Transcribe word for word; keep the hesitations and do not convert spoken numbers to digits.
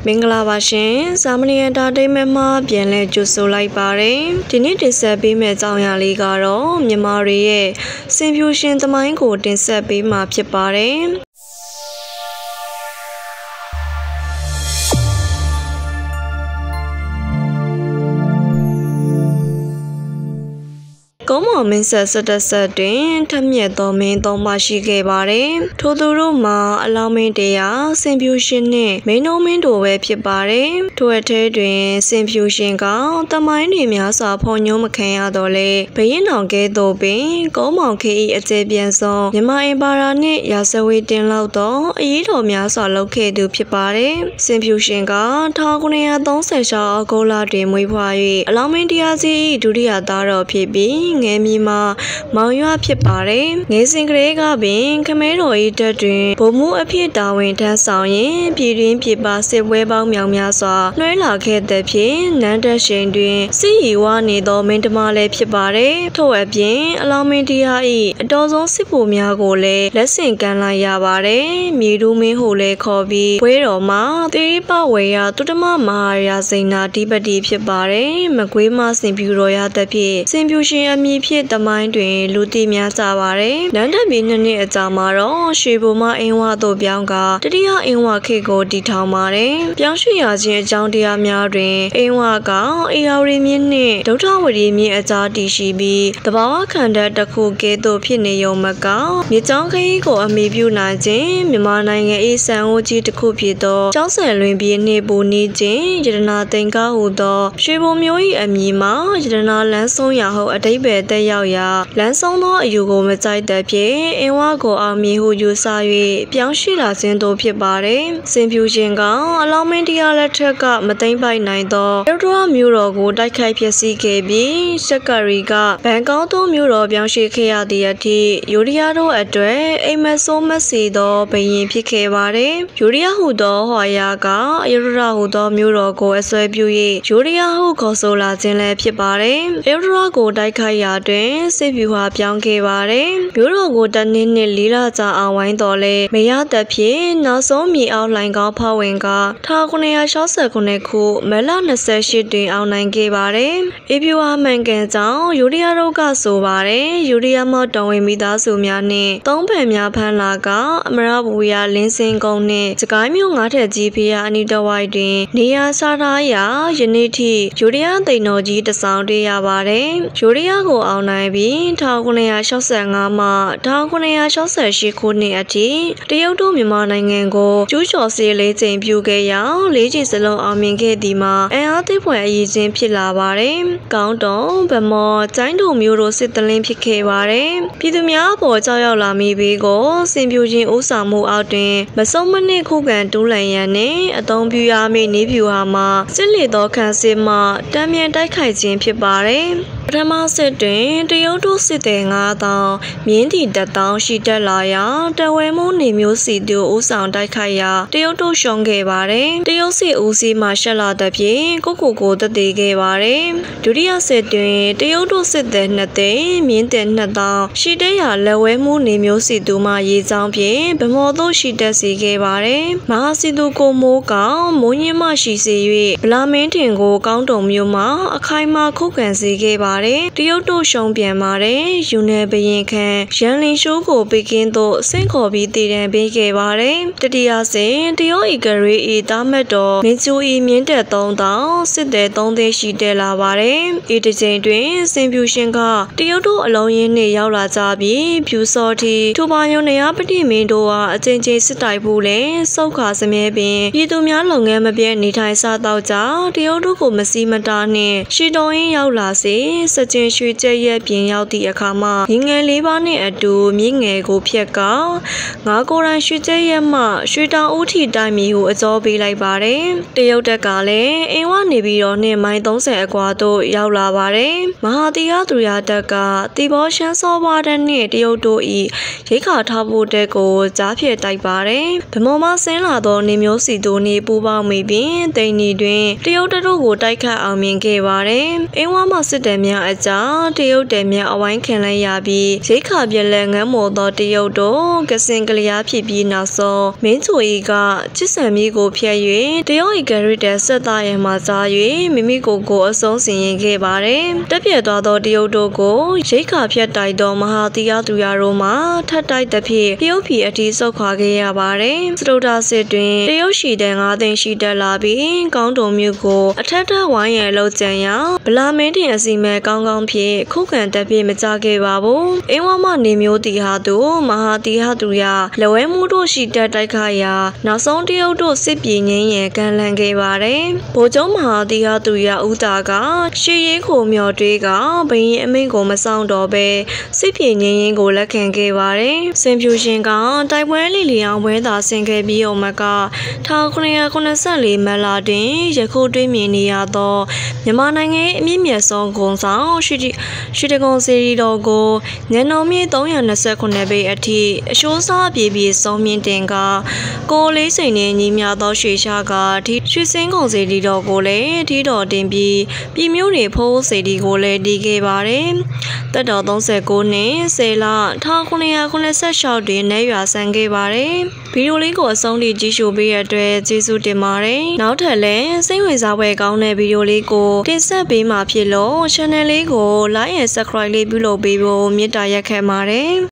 မင်္ဂလာပါရှင်။စာမဏေအတာတိတ်မဲ့မှာပြန်လဲကြိုဆိုလိုက်ပါတယ်။ဒီနေ့တင်ဆက်ပေးမယ့်အကြောင်းအရာလေးကတော့မြန်မာတွေရဲ့စင်ဖြူရှင်သမိုင်းကိုတင်ဆက်ပေးမှာဖြစ်ပါတယ်။ကောင်းမမင်းဆက်ဆက်ဆက်တွင်ထမြက်သောမင်းသုံးပါရှိခဲ့ပါတယ်။ထိုသူတို့မှာအလောင်းမင်းတရားစင်ဖြူရှင်နှင့်မင်းနှုံးမင်းတို့ပဲဖြစ်ပါတယ်။ထိုအထဲတွင်စင်ဖြူရှင်ကတမိုင်းတွေများစွာဖော်ညွှန်းမခံရတော့လေဘရင်တော်ကဲ့သို့ပင်ကောင်းမောင်ခေ၏အကျေပြန်ဆုံးမြန်မာအင်ပါရာနှင့်ရာဇဝေတင်လောက်သောအရေးတော်များစွာလုပ်ခဲ့သူဖြစ်ပါတယ်။စင်ဖြူရှင်က၁၉၃၆အောက်တိုဘာလတွင်မွေးဖွား၍အလောင်းမင်းတရားစီ၏ဒုတိယသားတော်ဖြစ်ပြီးငယ်မီမှာမောင်ရွာဖြစ်ပါတယ်ငယ်စဉ်ကလေးကပင်ခမဲတော်၏တက်တွင်ဗိုလ်မှူးအဖြစ်တာဝန်ထမ်းဆောင်ရင်းပြည်တွင်းပြည်ပစစ်ပွဲပေါင်းမြောက်များစွာနှွှဲလာခဲ့တဲ့ဖြင့်နန်းတက်ရှင်တွင်စစ်ရီဝနေသောမင်းတမလည်းဖြစ်ပါတယ်ထို့အပြင်အလောင်းမင်းတရား၏အတော်ဆုံးစစ်ဗိုလ်များကိုလည်းလက်ဆင့်ကမ်းလိုက်ရပါတယ်မြေတူးမင်းဟုလည်းခေါ်ပြီးပွဲတော်မှာသေရိပဝေယတုတ္တမမဟာရာဇိနာဓိပတိဖြစ်ပါတယ်မကွေးမစင်ဖြူတော်ရတဲ့ဖြင့်စင်ဖြူရှင်အမည်ဖြစ်တမိုင်းတွင်လူသိများကြပါတယ်။နန်းတက်ပြီးနှစ်နှစ်အကြာမှာတော့ရွှေဘုံမအင်းဝသို့ပြောင်းကတတိယအင်းဝခေတ်ကိုတည်ထောင်ပါတယ်။ပြောင်းရွှေ့ရခြင်းအကြောင်းတရားများတွင်အင်းဝကအေယာဝတီမြစ်နှင့်ဒုဋ္ဌဝတီမြစ်အကြားတည်ရှိပြီးတဘာဝခန္ဓာတစ်ခုကဲ့သို့ဖြစ်နေရုံမကမြေကြောင်းခရီးကိုအမိပြုနိုင်ခြင်းမြန်မာနိုင်ငံ၏စံအိုးကြီးတစ်ခုဖြစ်သောကျောင်းဆယ်လွင်ပြည်နှင့်ပူနီးခြင်းယတနာသိင်္ဂဟုသောရွှေဘုံမျိုး၏အမည်မှာယတနာလန်းဆုံးရာဟုအဓိပ္ပာယ်တက်ရောက်ရာလမ်းဆုံးသောအယူကိုမကြိုက်တဲ့ဖြင့်အင်းဝကိုအောင်မြင်ဟုယူဆ၍ပြောင်းရွှေ့လာခြင်းတို့ဖြစ်ပါတယ်။စင်ဖြူရှင်ကအလောင်းမင်းတရားလက်ထက်ကမသိမ့်ပိုက်နိုင်သောရုတ်တော်မျိုးတော်ကိုတိုက်ခိုက်ဖျက်ဆီးခဲ့ပြီးရှက်ကရီကဘန်ကောက်သို့မျိုးတော်ပြောင်းရွှေ့ခဲ့ရသည့်အထိယူရီးယားတို့အတွက်အိမ်မက်ဆိုးမက်စီသောဘုရင်ဖြစ်ခဲ့ပါတယ်။ယူရီးယားဟုသောဟွာယာကအယုဒရဟုသောမျိုးတော်ကိုအစွဲပြု၍ယူရီးယားဟုခေါ်ဆိုလာခြင်းလည်းဖြစ်ပါတယ်။အယုဒရကိုတိုက်ခိုက်ရာတွင်စစ်ဗျူဟာပြောင်းခဲ့ပါတယ်။မြို့တော်ကိုတနည်းနှစ်လေးလကြာအောင်ဝိုင်းတော်လဲမရတဲ့ဖြင့်နောက်ဆုံးမြေအောက်လိုင်ကောင်းဖောက်ဝင်က၁၉၆၉ခုမလ၂၈တွင်အောင်နိုင်ခဲ့ပါတယ်။အေဗျူဟာမှန်ကန်ကြောင့်ယူရီးယားတို့ကဆိုပါတယ်။ယူရီးယားမော်တော်ဝင်မိသားစုများနှင့်သုံးဖန်များဖမ်းလာကအမရဘူရလင်းစင်ကုန်းနှင့်စကိုင်းမြို့ငါးထက်ကြီးဖျားအနီးတစ်ဝိုက်တွင်နေရာချထားရာယနေ့ထိယူရီးယားသိန်တော်ကြီးတဆောင်တွေ့ရပါတယ်။ယူရီးယားကိုအောင်နိုင်ပြီး၁၉၆၅မှ၁၉၆၈ခုနှစ်အထိတရုတ်တို့မြန်မာနိုင်ငံကိုကျူးကျော်စစ်လေးကြိမ်ပြုခဲ့ရာလေးကြိမ်စလုံးအောင်မြင်ခဲ့သည်မှာအင်အားသိဖွယ်အရေးချင်းဖြစ်လာပါတယ်။ကောင်းတုံဗမော်ကျိုင်းတုံမျိုးတို့စစ်တလင်းဖြစ်ခဲ့ပါတယ်။ပြည်သူများအပေါ်ကြောက်ရောက်လာမိဘေးကိုစင်ပြူချင်းဥဆောင်မှုအောက်တွင်မဆုံးမနစ်ခုခံတူးလန်ရန်နှင့်အသုံးပြုရမည့်နေဖြူဟာမှာစစ်လေသောခန်းစစ်မှတမ်းမြန်တိုက်ခိုက်ခြင်းဖြစ်ပါတယ်။ပထမစစ်တွင်တရုတ်တို့စစ်သည်ငါးသောင်းမြင်းတီတစ်သောင်းရှိတက်လာရာတဝဲမိုးနေမျိုးစီတို့ဦးဆောင်တိုက်ခိုက်ရာတရုတ်တို့ရှုံးခဲ့ပါတယ်တရုတ်စစ်ဦးစီးမှရှက်လာတဲ့ဖြင့်ကိုကိုကိုတည်ခဲ့ပါတယ်ဒုတိယစစ်တွင်တရုတ်တို့စစ်သည်နှစ်သိန်းမြင်းသည်နှစ်သောင်းရှိတက်ရာလက်ဝဲမိုးနေမျိုးစီတို့မှရေးချောင်းဖြင့်ဗမော်တို့ရှိတက်စေခဲ့ပါတယ်မဟာစီသူကိုမိုးကောင်မိုးညင်းမှရှိစေ၍ဗလာမင်းတင်ကိုကောင်းတုံမျိုးမှအခိုင်အမာခုခံစေခဲ့ပါတယ်တရုတ်တို့ရှုံးပြန်ပါတယ်ယူနယ်ဘရင်ခန့်ရန်လင်းရှိုးကိုပေကင်းသို့ဆင့်ခေါ်ပြီးတည်တံပေးခဲ့ပါတယ်တတိယစဉ်တရုတ်ဤကရေဤတာမတ်တော်မင်းကျူဤမြင့်တက်သုံးတောင်စစ်သည်သုံးသိန်းရှိတက်လာပါတယ်ဤတစ်ချိန်တွင်စင်ဖြူရှင်ကတရုတ်တို့အလုံးရင်းနှင့်ရောက်လာကြပြီးဖြူစောတီထူပါယုံနေရပတိမင်းတို့အားအချိန်ချင်းစစ်တိုက်ဖို့လဲစောက်ခါစမြဲပင်ပြည်သူများလုပ်ငန်းမပြတ်နေထိုင်စားတော့ကြတရုတ်တို့ကိုမစီမတာနှင့်ရှီတော်ရင်းရောက်လာစေစကျင်ရွှေကျက်ရဲ့ပြင်ရောက်သည့်အခါမှာငငယ်လေးပါးနှင့်အတူမြင့်ငယ်ကိုဖြက်ကငါကိုယ်တိုင်ရွှေကျက်ရဲ့မှရွှေတောင်ဦးထီတိုင်မီကိုအကြောပေးလိုက်ပါတယ်တရုတ်တက်ကလည်းအင်းဝနေပြီးတော့နှင့်မိုင်သုံးဆယ်အကွာသို့ရောက်လာပါတယ်မဟာတီယာသူရတက်ကတီဘောရှမ်းစောပွားတဲ့နှင့်တရုတ်တို့၏ရိခါထားဖို့တဲ့ကိုကြားဖြည့်တိုက်ပါတယ်ဗမော်မဆင်းလာသောနေမျိုးစီတို့နှင့်ပူပေါင်းမိပြီးတိန်နီတွင်တရုတ်တို့ကိုတိုက်ခတ်အောင်မြင်ခဲ့ပါတယ်အင်းဝမှစစ်တပ်များအကြားတရုတ်တယ်မြအဝိုင်းခံလိုက်ရပြီးရိတ်ခါပြက်လက်ငန်းမော်သောတရုတ်တို့ကစင်ကလျားဖြစ်ပြီးနောက်ဆုံးမင်းချိုဤကချစ်ဆန်မီကိုဖျက်၍တရုတ်ဤဂရစ်တဲ့ဆက်သားရမှစား၍မိမိကိုယ်ကိုအဆုံးစီရင်ခဲ့ပါတယ်တက်ပြက်သွားသောတရုတ်တို့ကိုရိတ်ခါဖြတ်တိုက်သောမဟာတီယာသူရတို့မှထပ်တိုက်သဖြင့်တရုတ်ပြည်အထိဆုတ်ခွာခဲ့ရပါတယ်စတုဒစစ်တွင်တရုတ်ရှိတဲ့ငါးသိန်းရှိတက်လာပြီးကောင်းတုံမြို့ကိုအထက်ထဝိုင်းရန်လှုပ်ကြံရာဗလာမင်းတင်အစီမဲ့ကောင်းကောင်းဖြင့်ခုခံတက်ပြမကြခဲ့ပါဘူးအင်းဝမနေမျိုးတီဟာသူမဟာတီဟာသူရလဝဲမှုတို့ရှိတက်တိုက်ခါရာနောက်ဆုံးတရုတ်တို့စစ်ပြေငင်းရန်ကန်လန်ခဲ့ပါတယ်ဗိုလ်ချုပ်မဟာတီဟာသူရဦးတာကရှေးရေးခိုမျောတွေးကဘရင်အမိန့်ကိုမဆောင်တော့ပဲစစ်ပြေငင်းရင်ကိုလက်ခံခဲ့ပါတယ်စင်ဖြူရှင်ကတိုက်ပွဲလီလီအောင်ဝဲသာဆင်ခဲ့ပြီးအောင်မက၁၉၉၄မတ်လတွင်ယခုတွေ့မြင်နေရသောမြန်မာနိုင်ငံအမြင့်မြတ်ဆုံးဂုဏ်ဆောင်ရှိရှိတကုံစီရီတော်ကိုညံတော်မြေ၃၂၉ပေအထိအရှိုးစားပြေပြေဆုံးမြင့်တင်ကကိုလေးစိန်နဲ့ညီမြသောရွှေရှားကဒီရွှေစင်းကုံစီရီတော်ကိုလည်းဒီတော်တင်ပြီးပြည်မျိုးတွေဖိုးစီရီကိုလည်းတီးခဲ့ပါတယ်တက်တော်၃၉နှစ်ဆယ်လ၁၉၉၆တွင်နေရွာဆန်းခဲ့ပါတယ်ဗီဒီယိုလေးကိုအဆုံးထိကြည့်ရှုပေးရတဲ့ကျေးဇူးတင်ပါတယ်နောက်ထပ်လည်းစိတ်ဝင်စားဖွယ်ကောင်းတဲ့ဗီဒီယိုလေးကိုတင်ဆက်ပေးမှာဖြစ်လို့ channel လေးကို like and subscribe လေးပြုလုပ်ပေးဖို့မေတ္တာရက်ခံပါတယ်